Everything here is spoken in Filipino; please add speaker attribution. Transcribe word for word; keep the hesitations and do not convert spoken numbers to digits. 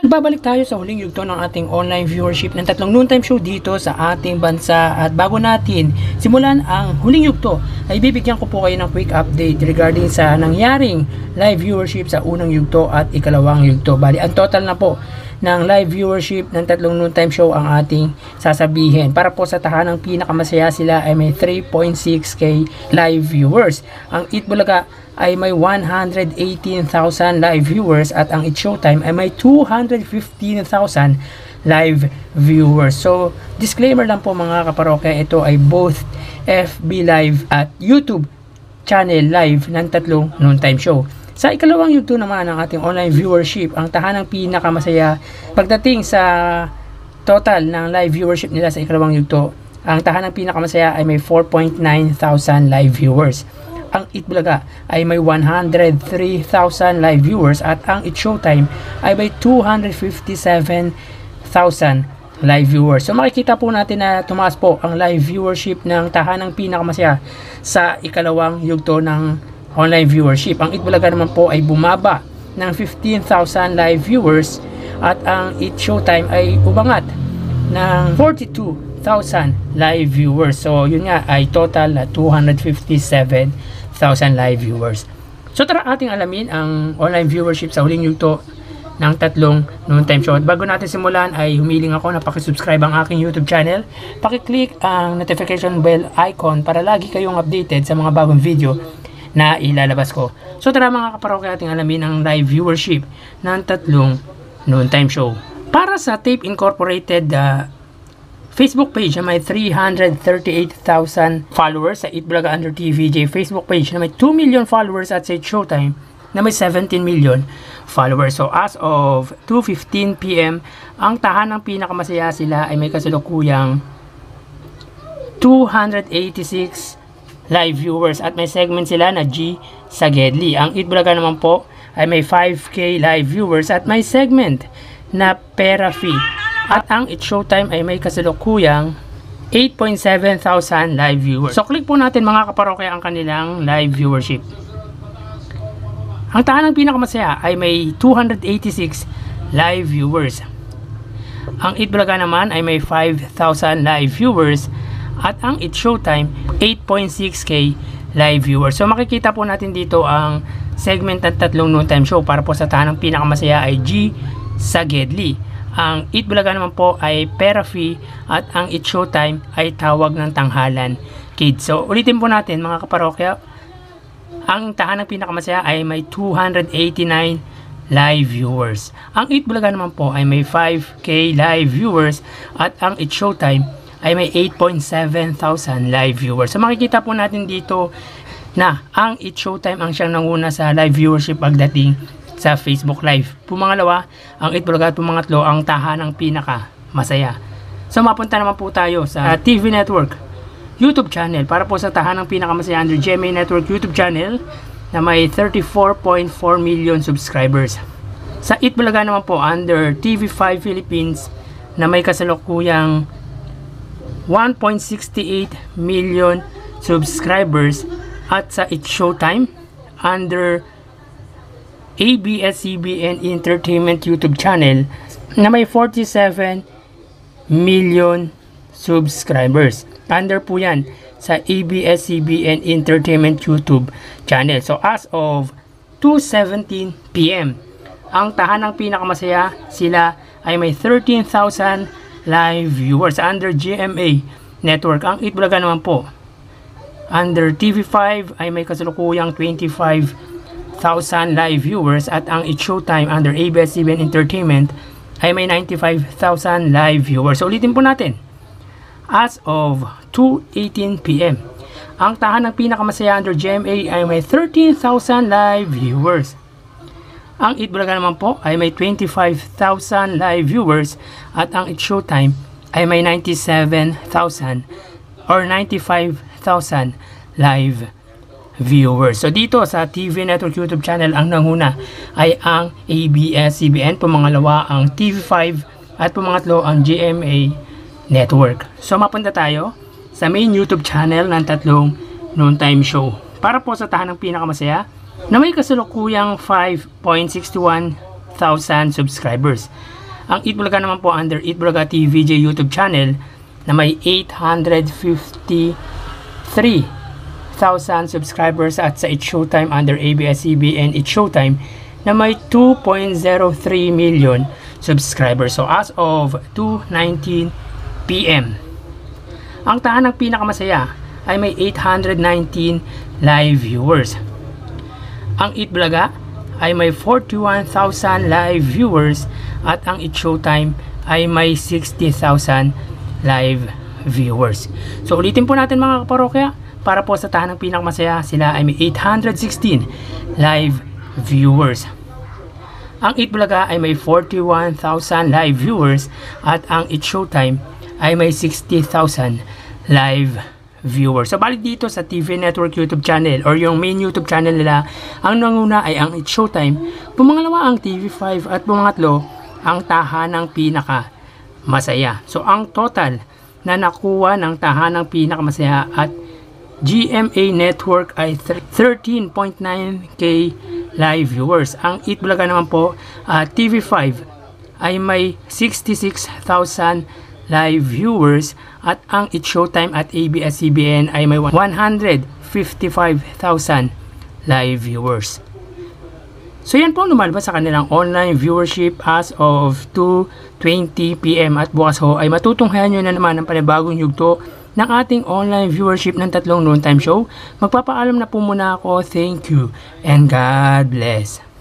Speaker 1: Babalik tayo sa huling yugto ng ating online viewership ng tatlong noontime show dito sa ating bansa. At bago natin simulan ang huling yugto, ay bibigyan ko po kayo ng quick update regarding sa nangyaring live viewership sa unang yugto at ikalawang yugto. Bali, ang total na po ng live viewership ng tatlong noontime show ang ating sasabihin. Para po sa tahanang pinakamasaya, sila ay may three point six K live viewers. Ang Eat Bulaga ay may one hundred eighteen thousand live viewers at ang It's Showtime ay may two hundred fifteen thousand live viewers. So, disclaimer lang po mga kaparokya, ito ay both F B Live at YouTube channel live ng tatlong noontime show. Sa ikalawang yugto naman ng ating online viewership, ang tahanang pinakamasaya pagdating sa total ng live viewership nila sa ikalawang yugto, ang tahanang pinakamasaya ay may four point nine thousand live viewers. Ang Eat Bulaga ay may one hundred three thousand live viewers at ang It's Showtime ay may two hundred fifty-seven thousand live viewers. So makikita po natin na tumaas po ang live viewership ng tahanang pinakamasaya sa ikalawang yugto ng online viewership. Ang Eat Bulaga naman po ay bumaba ng fifteen thousand live viewers at ang It's Showtime ay umangat ng forty-two thousand live viewers. So yun nga ay total na two hundred fifty-seven thousand live viewers. So tara ating alamin ang online viewership sa huling yugto ng tatlong noontime show. At bago natin simulan ay humiling ako na pakisubscribe ang aking YouTube channel. Pakiclick ang notification bell icon para lagi kayong updated sa mga bagong video na ilalabas ko. So tara mga kaparokya, ating alamin ang live viewership ng tatlong noontime show. Para sa Tape Incorporated uh, Facebook page na may three hundred thirty-eight thousand followers, sa Eat Bulaga under T V J Facebook page na may two million followers at sa It's Showtime na may seventeen million followers. So as of two fifteen P M, ang tahanang pinakamasaya, sila ay may kasalukuyang two hundred eighty-six live viewers at may segment sila na G Sagedli. Ang Eat Bulaga naman po ay may five K live viewers at may segment na Pera Fee. At ang It's Showtime ay may kasalukuyang eight point seven thousand live viewers. So click po natin mga kaparokya ang kanilang live viewership. Ang tahanang pinakamasaya ay may two hundred eighty-six live viewers. Ang Eat Bulaga naman ay may five thousand live viewers at ang It's Showtime eight point six K live viewers. So makikita po natin dito ang segment ng tatlong noontime show. Para po sa tahanang pinakamasaya ay G Sagedli. Ang Eat Bulaga naman po ay Pera Fee at ang It's Showtime ay Tawag ng Tanghalan Kids. So ulitin po natin mga kaparokya, ang tahanang pinakamasaya ay may two hundred eighty-nine live viewers. Ang Eat Bulaga naman po ay may five K live viewers at ang It's Showtime ay may eight point seven thousand live viewers. So makikita po natin dito na ang It's Showtime ang siyang nanguna sa live viewership pagdating sa Facebook Live. Pumangalawa, ang Eat Bulaga at pumangatlo, ang tahanang pinaka masaya. So mapunta naman po tayo sa T V Network YouTube channel. Para po sa tahanang pinaka masaya under G M A Network YouTube channel na may thirty-four point four million subscribers. Sa Eat Bulaga naman po under T V five Philippines na may kasalukuyang one point six eight million subscribers at sa It's Showtime under A B S C B N Entertainment YouTube channel na may forty-seven million subscribers. Under po yan sa A B S C B N Entertainment YouTube channel. So as of two seventeen P M, ang tahanang pinakamasaya, sila ay may thirteen thousand live viewers under G M A Network. Ang Eat Bulaga naman po under T V five ay may kasalukuyang twenty-five thousand live viewers at ang It's Showtime under A B S C B N Entertainment ay may ninety-five thousand live viewers. So ulitin po natin, as of two eighteen P M, ang tahanang pinakamasaya under G M A ay may thirteen thousand live viewers. Ang Eat Bulaga naman po ay may twenty-five thousand live viewers at ang It's Showtime ay may ninety-seven thousand or ninety-five thousand live viewers. So dito sa T V Network YouTube channel, ang nanguna ay ang A B S C B N, pumangalawa ang T V five at pumangatlo ang G M A Network. So mapunta tayo sa main YouTube channel ng tatlong noontime show. Para po sa tahanang pinakamasaya na may kasalukuyang five point six one thousand subscribers. Ang Eat Bulaga naman po under Eat Bulaga T V J YouTube channel na may eight hundred fifty-three thousand subscribers, at sa It's Showtime under A B S C B N It's Showtime na may two point zero three million subscribers. So as of two nineteen p m ang tahanang pinakamasaya ay may eight hundred nineteen live viewers. Ang Eat Bulaga ay may forty-one thousand live viewers, at ang It's Showtime ay may sixty thousand live viewers. So ulitin po natin mga kaparokya, para po sa tahanang pinakamasaya, sila ay may eight hundred sixteen live viewers. Ang Eat Bulaga ay may forty-one thousand live viewers, at ang It's Showtime ay may sixty thousand live viewers. So balik dito sa T V Network YouTube channel or yung main YouTube channel nila, ang nanguna ay ang It's Showtime, pumangalawa ang T V five, at pumangatlo ang tahanang pinaka masaya. So ang total na nakuha ng tahanang pinaka masaya at G M A Network ay thirteen point nine K live viewers. Ang Eat Bulaga naman po, uh, T V five ay may sixty-six thousand live viewers, at ang It's Showtime at A B S C B N ay may one hundred fifty-five thousand live viewers. So yan po ang lumalabas sa kanilang online viewership as of two twenty p m at bukas ho ay matutunghayan nyo na naman ang panibagong yugto ng ating online viewership ng tatlong noontime show. Magpapaalam na po muna ako. Thank you and God bless.